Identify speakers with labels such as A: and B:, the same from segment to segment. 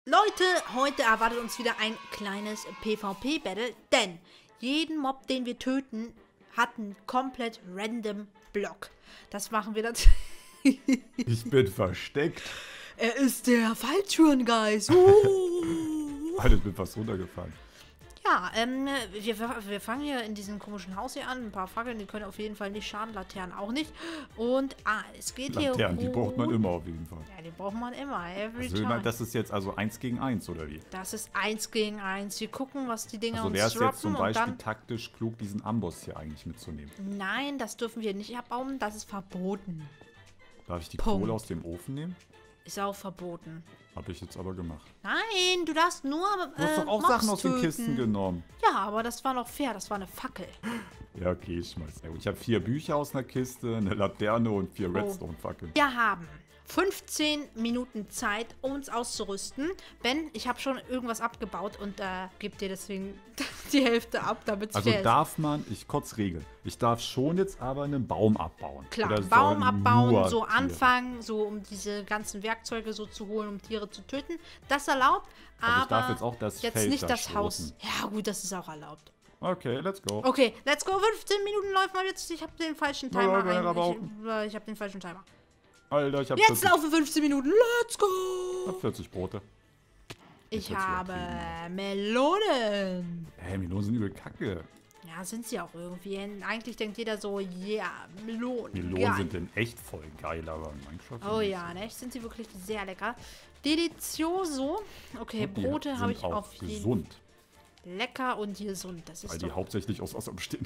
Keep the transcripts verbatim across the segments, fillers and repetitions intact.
A: Leute, heute erwartet uns wieder ein kleines PvP-Battle, denn jeden Mob, den wir töten, hat einen komplett random Block. Das machen wir dann.
B: Ich bin versteckt.
A: Er ist der Falltürengeist. Uh.
B: Alter, ich bin fast runtergefallen.
A: Ja, ähm, wir, wir fangen hier in diesem komischen Haus hier an. Ein paar Fackeln, die können auf jeden Fall nicht schaden. Laternen auch nicht. Und, ah, es geht hier um...
B: Laternen, die braucht man immer auf jeden Fall.
A: Ja, die braucht man immer, every
B: Also,
A: time.
B: das ist jetzt also eins gegen eins, oder wie?
A: Das ist eins gegen eins. Wir gucken, was die Dinger
B: Also
A: uns
B: wäre es
A: droppen
B: jetzt zum
A: und
B: Beispiel
A: dann...
B: taktisch klug, diesen Amboss hier eigentlich mitzunehmen?
A: Nein, das dürfen wir nicht abbauen. Das ist verboten.
B: Darf ich die
A: Punkt.
B: Kohle aus dem Ofen nehmen?
A: Ist auch verboten.
B: Habe ich jetzt aber gemacht.
A: Nein, du darfst nur
B: Du hast
A: äh,
B: doch auch
A: Mobs
B: Sachen aus den
A: töten.
B: Kisten genommen.
A: Ja, aber das war noch fair. Das war eine Fackel.
B: Ja, okay, ich schmeiß. Ich habe vier Bücher aus einer Kiste, eine Laterne und vier Redstone-Fackeln.
A: Wir haben fünfzehn Minuten Zeit, um uns auszurüsten. Ben, ich habe schon irgendwas abgebaut und äh, gebe dir deswegen die Hälfte ab, damit es
B: Also
A: fair ist.
B: darf man, ich kurz regeln, ich darf schon jetzt aber einen Baum abbauen.
A: Klar,
B: Oder
A: Baum
B: sollen
A: abbauen,
B: nur
A: so
B: Tiere?
A: anfangen, so um diese ganzen Werkzeuge so zu holen, um Tiere zu töten. Das erlaubt, aber
B: Also ich darf jetzt auch das
A: jetzt
B: Feld
A: nicht das
B: da
A: Haus.
B: stoßen.
A: Ja gut, das ist auch erlaubt.
B: Okay, let's go.
A: Okay, let's go. fünfzehn Minuten läuft mal jetzt. Ich habe den falschen
B: Ja,
A: Timer.
B: ja, aber
A: ein, ich äh, ich habe den falschen Timer.
B: Alter, ich habe
A: Jetzt
B: vierzig,
A: laufen fünfzehn Minuten. Let's go.
B: vierzig Brote.
A: Ich
B: jetzt
A: habe
B: übertrieben.
A: Melonen.
B: Hä, Melonen sind übel kacke.
A: Ja, sind sie auch irgendwie. Eigentlich denkt jeder so, ja, yeah, Melonen.
B: Melonen
A: geil.
B: sind in echt voll geil, aber in Minecraft
A: Oh
B: sind
A: ja, in echt sind sie wirklich sehr lecker. Delizioso. Okay,
B: die
A: Brote habe
B: sind
A: ich
B: auch
A: auf jeden
B: gesund,
A: Fall. Lecker und gesund. Das
B: weil
A: ist
B: die
A: doch...
B: hauptsächlich aus Wasser bestehen.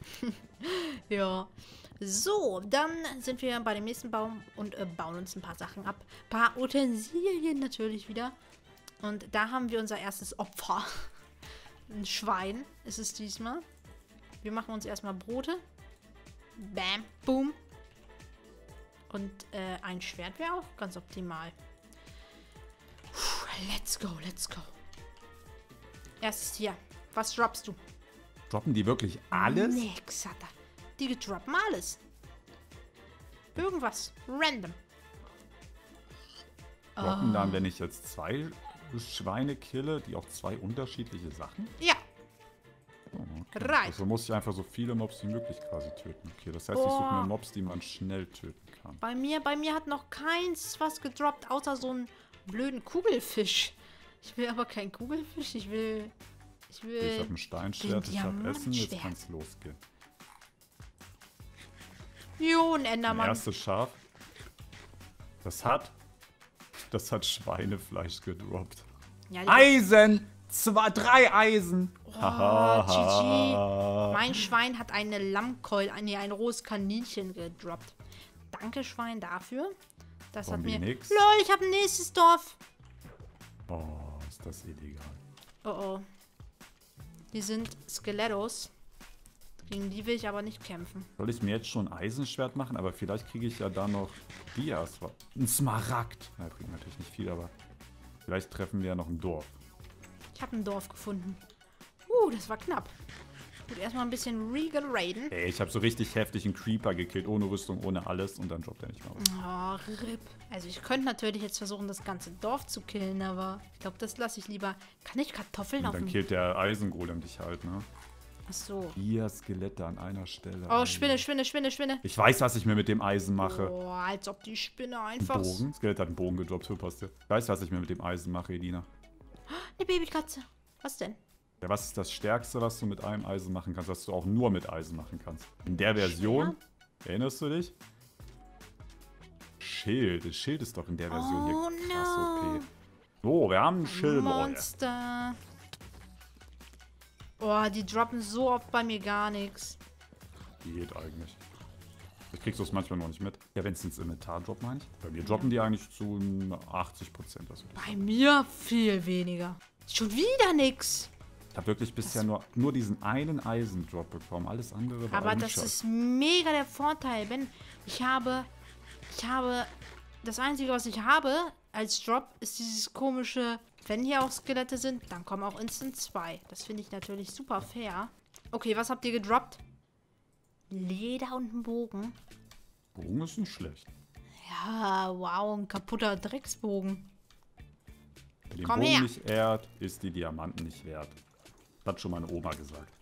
A: Ja. So, dann sind wir bei dem nächsten Baum und äh, bauen uns ein paar Sachen ab. Ein paar Utensilien natürlich wieder. Und da haben wir unser erstes Opfer. Ein Schwein ist es diesmal. Wir machen uns erstmal Brote. Bam, boom. Und äh, ein Schwert wäre auch ganz optimal. Puh, let's go, let's go. Erstes hier. Was droppst du?
B: Droppen die wirklich alles?
A: Nix hat er. Die droppen alles. Irgendwas. Random.
B: Droppen dann, wenn ich jetzt zwei Schweine kille, die auch zwei unterschiedliche Sachen?
A: Ja.
B: Oh, okay.
A: Reicht.
B: Also muss ich einfach so viele Mobs wie möglich quasi töten. Okay, das heißt, ich suche
A: Oh.
B: mir Mobs, die man schnell töten kann.
A: Bei mir, bei mir hat noch keins was gedroppt, außer so einen blöden Kugelfisch. Ich will aber keinen Kugelfisch. Ich will... Ich will...
B: Ich habe ein Steinschwert,
A: den
B: ich habe Essen, jetzt
A: Diamantschwert.
B: kann es losgehen.
A: Jo, ein
B: Mein
A: Endermann.
B: erstes Schaf. Das hat... Das hat Schweinefleisch gedroppt.
A: Ja, die-
B: Eisen! Zwei, drei Eisen!
A: Oh, G G. Mein Schwein hat eine Lammkeul, nee, ein rohes Kaninchen gedroppt. Danke, Schwein, dafür. Das hat
B: Zombie
A: mir...
B: nix.
A: Lol, ich habe ein nächstes Dorf.
B: Oh, ist das illegal.
A: Oh, oh. Die sind Skelettos. Gegen die will ich aber nicht kämpfen.
B: Soll ich mir jetzt schon ein Eisenschwert machen? Aber vielleicht kriege ich ja da noch Dias. Ein Smaragd. Na, kriegen natürlich nicht viel, aber vielleicht treffen wir ja noch ein Dorf.
A: Ich habe ein Dorf gefunden. Uh, das war knapp. Gut, erstmal ein bisschen regeneraten.
B: Ey, ich habe so richtig heftig einen Creeper gekillt, ohne Rüstung, ohne alles und dann droppt er nicht mal was.
A: Oh, R I P. Also ich könnte natürlich jetzt versuchen, das ganze Dorf zu killen, aber ich glaube, das lasse ich lieber. Kann ich Kartoffeln
B: Und
A: auf
B: dann
A: dem...
B: killt der Eisengolem dich halt, ne?
A: Ach so.
B: Vier Skelette an einer Stelle.
A: Oh, Spinne, Spinne, Spinne, Spinne.
B: Ich weiß, was ich mir mit dem Eisen mache.
A: Oh, als ob die Spinne
B: Ein
A: einfach...
B: Bogen. Skelett hat einen Bogen gedroppt, so passt der. Ich weiß, was ich mir mit dem Eisen mache, Edina.
A: Eine Babykatze. Was denn?
B: Ja, was ist das Stärkste, was du mit einem Eisen machen kannst, was du auch nur mit Eisen machen kannst? In der Version, erinnerst du dich? Schild. Das Schild ist doch in der Version
A: Oh,
B: hier krass
A: no.
B: O P. So, wir haben ein Schild, Leute.
A: Monster. Oh, die droppen so oft bei mir gar nichts.
B: Geht eigentlich. Ich kriegst du es manchmal noch nicht mit. Ja, wenn es ins Inventar droppt, meine ich. Bei mir droppen die eigentlich zu achtzig Prozent. Also
A: Bei mir viel weniger. Schon wieder nix.
B: ich habe wirklich bisher nur, nur diesen einen Eisendrop bekommen. Alles andere war
A: Aber
B: eigentlich
A: das
B: Scheiß.
A: ist mega der Vorteil. Wenn ich habe, ich habe, das Einzige, was ich habe als Drop, ist dieses komische, wenn hier auch Skelette sind, dann kommen auch instant zwei. Das finde ich natürlich super fair. Okay, was habt ihr gedroppt? Leder und ein Bogen.
B: Bogen ist nicht schlecht.
A: Ja, wow, ein kaputter Drecksbogen.
B: Wer den
A: Komm
B: Bogen
A: her.
B: nicht ehrt, ist die Diamanten nicht wert. Das hat schon meine Oma gesagt.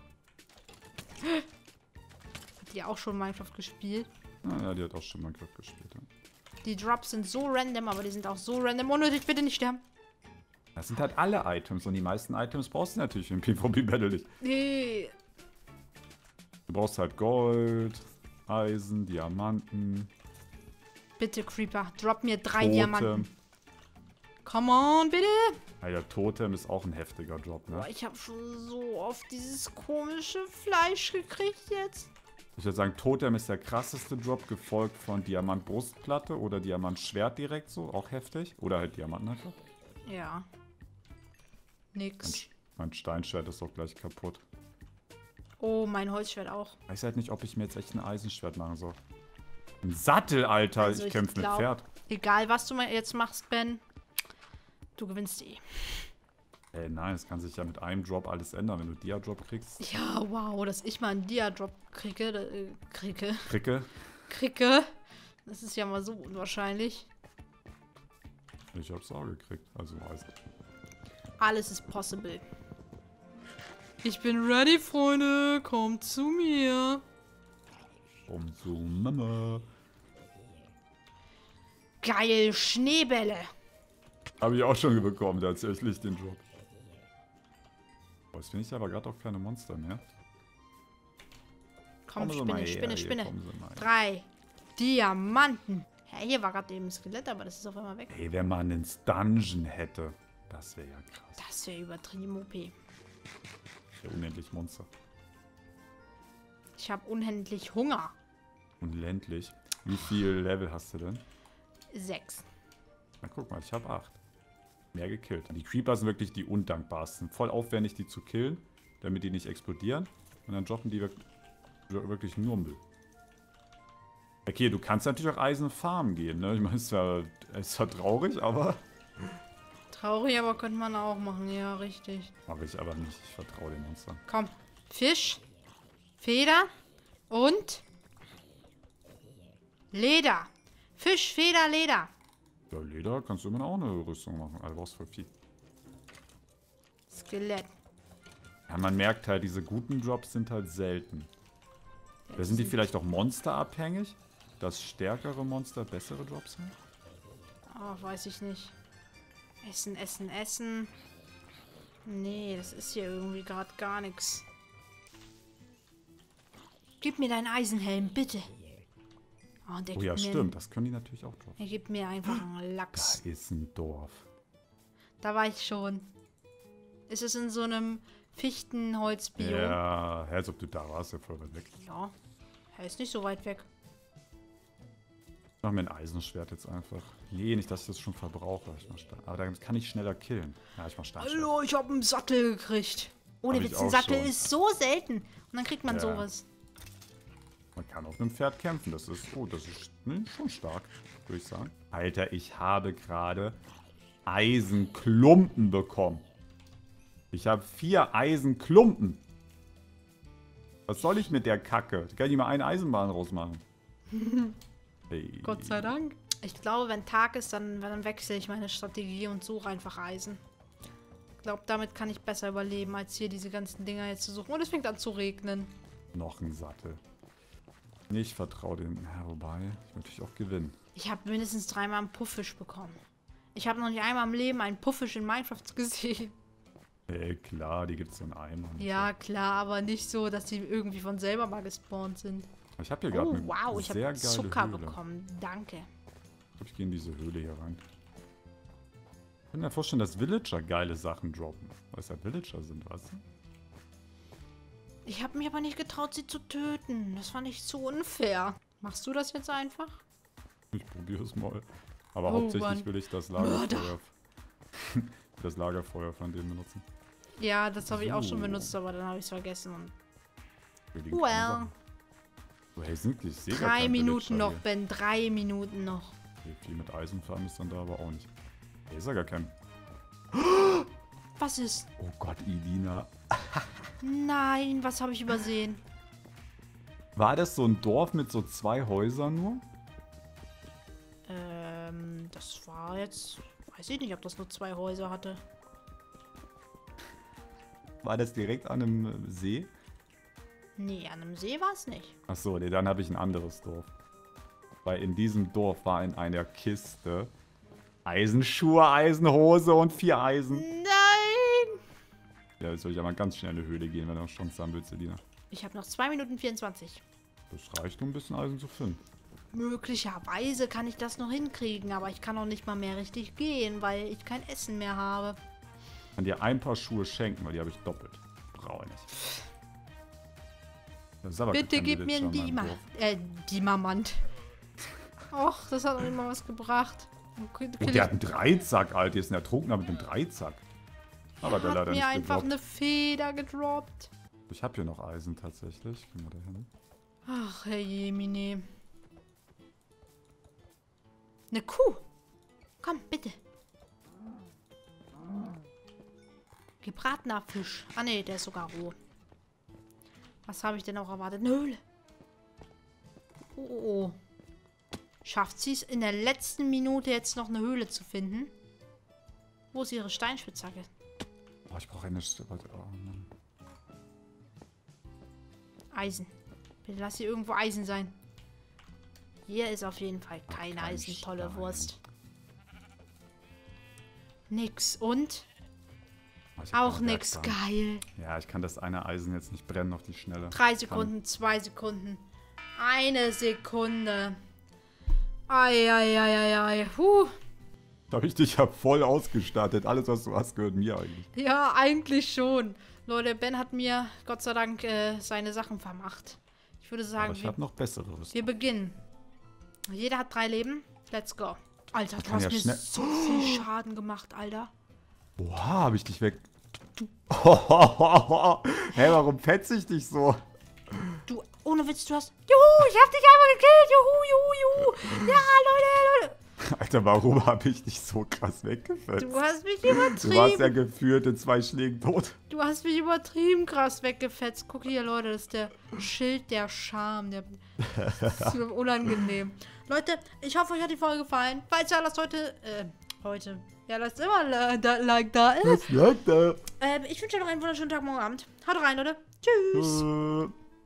A: Hat die auch schon Minecraft gespielt?
B: Naja, die hat auch schon Minecraft gespielt. Ja.
A: Die Drops sind so random, aber die sind auch so random. Unnötig, bitte nicht sterben.
B: Das sind halt alle Items und die meisten Items brauchst du natürlich im PvP-Battle nicht.
A: Nee.
B: Du brauchst halt Gold, Eisen, Diamanten,
A: Bitte, Creeper, drop mir drei
B: Totem.
A: Diamanten. Come on, bitte.
B: Alter, Totem ist auch ein heftiger Drop, ne?
A: Boah, ich habe schon so oft dieses komische Fleisch gekriegt jetzt.
B: Ich würde sagen, Totem ist der krasseste Drop, gefolgt von Diamant-Brustplatte oder Diamant-Schwert direkt so, auch heftig. Oder halt Diamanten einfach.
A: Ja. Nix.
B: Mein Steinschwert ist auch gleich kaputt.
A: Oh, mein Holzschwert auch.
B: Ich weiß halt nicht, ob ich mir jetzt echt ein Eisenschwert machen soll. Ein Sattel, Alter.
A: Also
B: ich
A: ich
B: kämpfe mit
A: glaub-
B: Pferd.
A: Egal, was du mal jetzt machst, Ben. Du gewinnst eh.
B: Ey, nein, es kann sich ja mit einem Drop alles ändern, wenn du Dia-Drop kriegst.
A: Ja, wow, dass ich mal einen Dia-Drop kriege. Äh, kriege.
B: Kricke.
A: Kriege. Das ist ja mal so unwahrscheinlich.
B: Ich hab's auch gekriegt, also weiß ich.
A: Alles ist possible. Ich bin ready, Freunde. Kommt zu mir.
B: Um zu Mama.
A: Geil, Schneebälle.
B: Habe ich auch schon bekommen, tatsächlich, den Drop. Boah, jetzt finde ich aber gerade auch keine Monster mehr.
A: Komm,
B: Kommen Sie
A: Spinne,
B: mal her,
A: Spinne,
B: hier,
A: Spinne.
B: kommen Sie mal her.
A: Drei Diamanten. Hä, hier war gerade eben ein Skelett, aber das ist auf einmal weg.
B: Ey, wenn man einen Dungeon hätte, das wäre ja krass.
A: Das wäre übertrieben O P.
B: Der unendlich Monster.
A: Ich habe unendlich Hunger.
B: Und ländlich. Wie viel Level hast du denn?
A: Sechs.
B: Na guck mal, ich habe acht. Mehr gekillt. Die Creeper sind wirklich die undankbarsten. Voll aufwendig, die zu killen, damit die nicht explodieren. Und dann droppen die wirklich, wirklich nur Müll. Okay, du kannst natürlich auch Eisen farmen gehen, ne? Ich meine, es ist zwar, es ist zwar traurig, aber...
A: Traurig, aber könnte man auch machen. Ja, richtig.
B: Mache ich aber nicht. Ich vertraue den Monstern.
A: Komm. Fisch. Feder. Und Leder. Fisch, Feder, Leder.
B: Ja, Leder kannst du immer auch eine Rüstung machen. Also brauchst voll viel.
A: Skelett.
B: Ja, man merkt halt, diese guten Drops sind halt selten.
A: Ja,
B: Da sind die vielleicht auch monsterabhängig? Dass stärkere Monster bessere Drops haben?
A: Oh, weiß ich nicht. Essen, essen, essen. Nee, das ist hier irgendwie gerade gar nichts. Gib mir deinen Eisenhelm, bitte. Oh, der
B: Oh
A: gibt
B: ja,
A: mir
B: stimmt. Das können die natürlich auch droppen.
A: Er gibt mir einfach einen
B: Da
A: Lachs.
B: ist ein Dorf.
A: Da war ich schon. Ist es in so einem Fichtenholzbiom?
B: Ja, als ob du da warst, ja voll weit weg.
A: Ja. Er ist nicht so weit weg.
B: Ich mach mir ein Eisenschwert jetzt einfach. Nee, nicht, dass ich das schon verbrauche. Ich mach Stein- Aber damit kann ich schneller killen. Ja, ich mach Steinschwert.
A: Hallo, ich habe einen Sattel gekriegt. Ohne
B: Hab ich
A: Witz, ein
B: auch
A: Sattel
B: schon.
A: ist so selten. Und dann kriegt man
B: Ja.
A: sowas.
B: Man kann auf einem Pferd kämpfen. Das ist, oh, das ist ne, schon stark, würde ich sagen. Alter, ich habe gerade Eisenklumpen bekommen. Ich habe vier Eisenklumpen. Was soll ich mit der Kacke? Da kann ich mal eine Eisenbahn rausmachen. Hey.
A: Gott sei Dank. Ich glaube, wenn Tag ist, dann, dann wechsle ich meine Strategie und suche einfach Eisen. Ich glaube, damit kann ich besser überleben, als hier diese ganzen Dinger jetzt zu suchen. Und es fängt an zu regnen.
B: Noch ein Sattel. Ich vertraue dem. Ja, wobei, ich will natürlich auch gewinnen.
A: Ich habe mindestens dreimal einen Pufffisch bekommen. Ich habe noch nicht einmal im Leben einen Pufffisch in Minecraft gesehen.
B: Ey, klar, die gibt es in Eimer. und
A: Ja, klar, aber nicht so, dass die irgendwie von selber mal gespawnt sind.
B: so. Ich habe hier gerade
A: Oh,
B: eine
A: wow, ich
B: sehr
A: habe
B: geile
A: Zucker
B: Höhle.
A: bekommen. Danke.
B: Ich glaube, ich gehe in diese Höhle hier rein. Ich kann mir vorstellen, dass Villager geile Sachen droppen. Weil es ja Villager sind, weißt du?
A: Ich habe mich aber nicht getraut, sie zu töten. Das fand ich zu unfair. Machst du das jetzt einfach?
B: Ich probiere es mal. Aber
A: Oh,
B: hauptsächlich
A: Mann.
B: will ich das
A: Mörder.
B: Lagerfeuer, das Lagerfeuer von denen benutzen.
A: Ja, das habe ich auch schon
B: So.
A: benutzt, aber dann habe ich es vergessen. Und
B: Für die
A: well,
B: Sachen. Oh, hey, sind die? Ich sehe gar
A: drei
B: keinen
A: Minuten
B: Villager
A: noch,
B: hier.
A: Ben. Drei Minuten noch.
B: Okay, viel mit Eisenfarben ist dann da aber auch nicht. Hier ist ja gar kein...
A: Was ist?
B: Oh Gott, Idina.
A: Nein, was habe ich übersehen?
B: War das so ein Dorf mit so zwei Häusern nur?
A: Ähm, das war jetzt Weiß ich nicht, ob das nur zwei Häuser hatte.
B: War das direkt an einem See?
A: Nee, an einem See war es nicht.
B: Achso, nee, dann habe ich ein anderes Dorf. Weil in diesem Dorf war in einer Kiste Eisenschuhe, Eisenhose und vier Eisen.
A: Nein!
B: Ja, jetzt soll ich aber ganz schnell in eine Höhle gehen, wenn du noch Chance haben willst, Selina.
A: Ich habe noch zwei Minuten vierundzwanzig.
B: Das reicht, um ein bisschen Eisen zu finden.
A: Möglicherweise kann ich das noch hinkriegen, aber ich kann auch nicht mal mehr richtig gehen, weil ich kein Essen mehr habe.
B: Ich kann dir ein paar Schuhe schenken, weil die habe ich doppelt. Brauche ich nicht. Das ist aber
A: Bitte
B: kein
A: gib mir
B: Villager
A: einen
B: in meinem
A: Dima.
B: Dorf.
A: Äh, Dimamant. Och, das hat auch nicht mal was gebracht. Okay,
B: Oh, der hat einen Dreizack, Alter. Der ist ein Ertrunkener mit einem Dreizack. Aber der
A: hat
B: leider
A: mir
B: nicht
A: einfach
B: gedroppt.
A: eine Feder gedroppt.
B: Ich habe hier noch Eisen tatsächlich. Gehen wir da hin.
A: Ach, Herr Jemine. Eine Kuh. Komm, bitte. Gebratener Fisch. Ah, nee, der ist sogar roh. Was habe ich denn auch erwartet? Eine Höhle. Oh, oh, oh. Schafft sie es in der letzten Minute jetzt noch eine Höhle zu finden? Wo ist ihre Steinspitzhacke?
B: Oh, ich brauche eine... St- Warte, oh, Mann.
A: Eisen. Bitte lass hier irgendwo Eisen sein. Hier ist auf jeden Fall kein
B: kein
A: Eisen. Tolle
B: Stein.
A: Wurst. Nix. Und?
B: Oh, ich hab
A: Auch
B: keine
A: nix.
B: Werkbank.
A: Geil.
B: Ja, ich kann das eine Eisen jetzt nicht brennen auf die Schnelle.
A: Drei Sekunden, zwei Sekunden. Eine Sekunde. Eieieiei. Huh.
B: Da habe ich dich ja voll ausgestattet. Alles, was du hast, gehört mir eigentlich.
A: Ja, eigentlich schon. Leute, Ben hat mir Gott sei Dank äh, seine Sachen vermacht. Ich würde sagen,
B: Aber ich
A: wir,
B: habe noch bessere Rüstung.
A: wir beginnen. Jeder hat drei Leben. Let's go. Alter, du
B: kann
A: hast
B: ja
A: mir
B: schnell-
A: so viel Schaden gemacht, Alter.
B: Boah, habe ich dich weg... Hä, warum fetze ich dich so?
A: Du, ohne Witz, du hast... Juhu, ich hab dich einmal gekillt. Juhu, juhu, juhu. Ja, Leute, Leute.
B: Alter, warum habe ich dich so krass weggefetzt?
A: Du hast mich
B: Du warst ja
A: übertrieben.
B: gefühlt in zwei Schlägen tot.
A: Du hast mich übertrieben krass weggefetzt. Guck hier, Leute, das ist der Schild der Scham. Der das ist so unangenehm. Leute, ich hoffe, euch hat die Folge gefallen. Falls ja, lasst heute... Äh, heute... Ja, lasst immer ein da, Like da. Äh.
B: Was lag da?
A: Ähm, ich wünsche euch noch einen wunderschönen Tag, morgen Abend. Haut rein, Leute. Tschüss.
B: Äh.